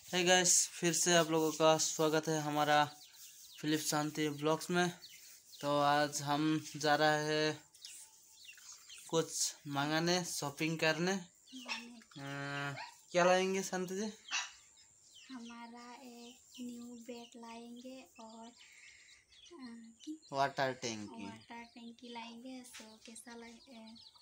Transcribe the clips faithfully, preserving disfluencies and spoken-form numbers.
Hey guys, फिर से आप लोगों का स्वागत है हमारा फिलिप शांति ब्लॉग्स में। तो आज हम जा रहे हैं कुछ मंगाने, शॉपिंग करने। आ, क्या लाएंगे शांति जी? हमारा एक न्यू बेड लाएंगे और वाटर टैंकी वाटर टैंकी लाएंगे। सो कैसा लगे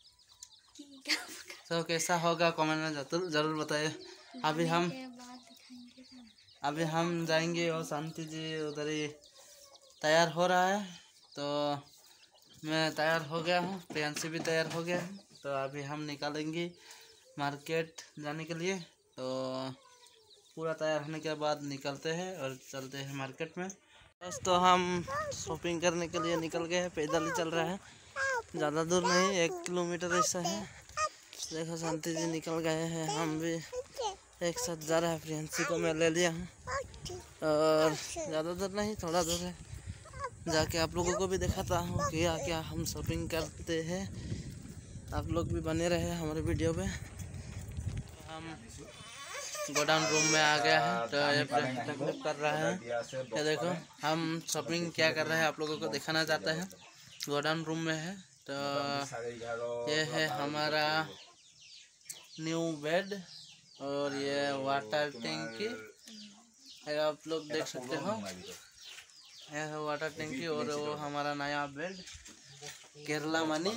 तो कैसा होगा कमेंट में जरूर जरूर बताइए। अभी हम अभी हम जाएंगे और शांति जी उधर ही तैयार हो रहा है। तो मैं तैयार हो गया हूँ, प्रियांशी भी तैयार हो गया है। तो अभी हम निकालेंगे मार्केट जाने के लिए। तो पूरा तैयार होने के बाद निकलते हैं और चलते हैं मार्केट में। बस तो हम शॉपिंग करने के लिए निकल गए हैं, पैदल ही चल रहा है, ज़्यादा दूर नहीं, एक किलोमीटर ऐसा है। देखो शांति जी निकल गए हैं, हम भी एक साथ जा रहे हैं। प्रियांशी को मैं ले लिया हूँ और ज़्यादा दूर नहीं, थोड़ा दूर है। जाके आप लोगों को भी दिखाता हूँ क्या क्या हम शॉपिंग करते हैं। आप लोग भी बने रहे हमारे वीडियो पे। हम गोडाउन रूम में आ गया है। तो ये तकलीफ कर रहा है, ये देखो हम शॉपिंग क्या कर रहे हैं आप लोगों को दिखाना चाहते हैं। गोडाउन रूम में है। तो ये है हमारा न्यू बेड और ये वाटर टैंकी आप लोग देख सकते हो। यह है वाटर टैंकी और वो हमारा नया बेड केरला मनी।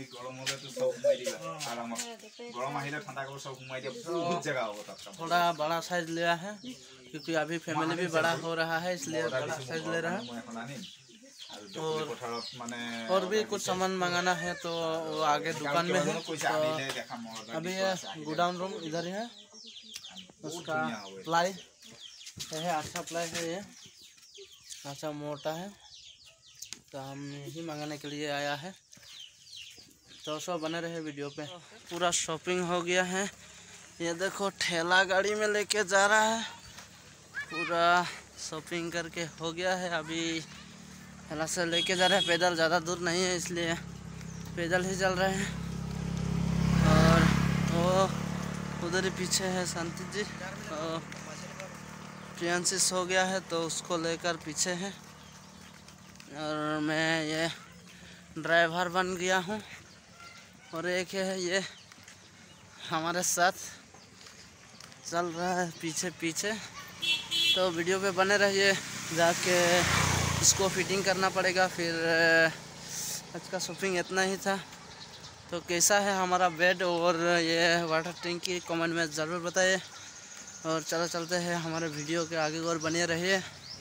थोड़ा बड़ा साइज लिया है क्योंकि अभी फैमिली भी बड़ा हो रहा है, इसलिए बड़ा साइज ले रहा है। और, और भी कुछ सामान मंगाना है तो वो आगे दुकान में है। तो अभी ये गोडाउन रूम इधर है, उसका प्लाई है, अच्छा प्लाई है, ये अच्छा मोटा है। तो हम यही मंगाने के लिए आया है। तो सब बने रहे वीडियो पे। पूरा शॉपिंग हो गया है, ये देखो ठेला गाड़ी में लेके जा रहा है। पूरा शॉपिंग करके हो गया है, अभी ठेला से लेके जा रहे हैं। पैदल ज़्यादा दूर नहीं है इसलिए पैदल ही चल रहे हैं। और वो उधर ही पीछे है शांति जी, और प्रियांशी सो गया है तो उसको लेकर पीछे है। और मैं ये ड्राइवर बन गया हूँ और एक है ये हमारे साथ चल रहा है पीछे पीछे। तो वीडियो पे बने रहिए, जाके इसको फिटिंग करना पड़ेगा। फिर आज का शॉपिंग इतना ही था। तो कैसा है हमारा बेड और ये वाटर टैंकी कमेंट में ज़रूर बताइए। और चलो चलते हैं हमारे वीडियो के आगे और बने रहिए।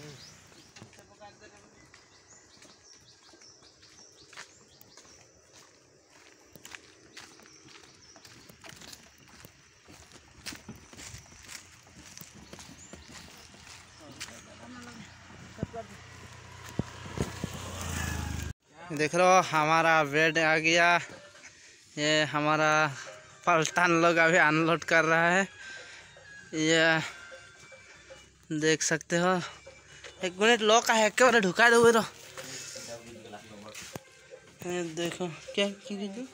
देख रहे हो हमारा बेड आ गया। ये हमारा पलटन लोग अभी अनलोड कर रहा है, ये देख सकते हो। एक मिनट लो का है क्या ढुका दो तो ये देखो क्या की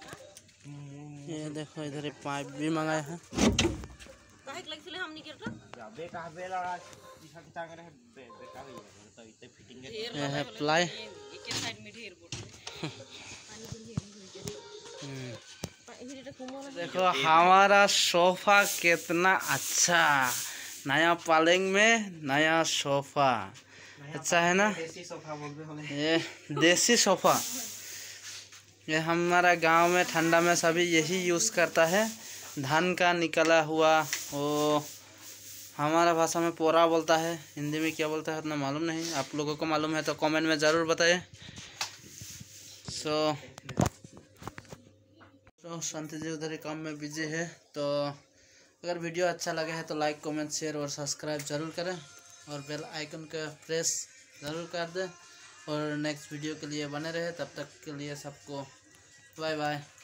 ये देखो इधर पाइप भी मंगाया है। ये है प्लाई। देखो हमारा सोफा कितना अच्छा, नया पलंग में नया सोफा, अच्छा है ना। ये देसी सोफा, ये हमारा गांव में ठंडा में सभी यही यूज़ करता है। धान का निकला हुआ, वो हमारा भाषा में पोरा बोलता है, हिंदी में क्या बोलता है उतना मालूम नहीं। आप लोगों को मालूम है तो कमेंट में ज़रूर बताइए। सो तो शांति जी उधर ही काम में बिजी है। तो अगर वीडियो अच्छा लगे है तो लाइक कमेंट शेयर और सब्सक्राइब जरूर करें और बेल आइकन का प्रेस ज़रूर कर दें। और नेक्स्ट वीडियो के लिए बने रहे, तब तक के लिए सबको बाय बाय।